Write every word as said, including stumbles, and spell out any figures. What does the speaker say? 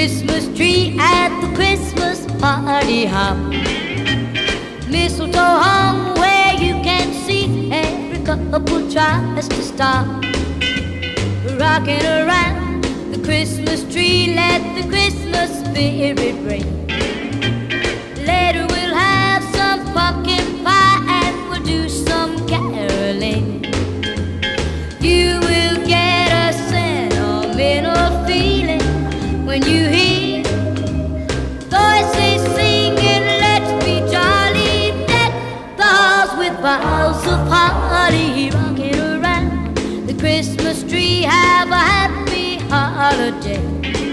Christmas tree at the Christmas party hop. Mistletoe hung where you can see every couple tries to stop. Rocking around the Christmas tree, let the Christmas spirit ring. Later we'll have some pumpkin pie and we'll do some caroling. You will get a sentimental feeling when you hear voices singing, let's be jolly, deck the halls with boughs of holly. Rocking around the Christmas tree, have a happy holiday.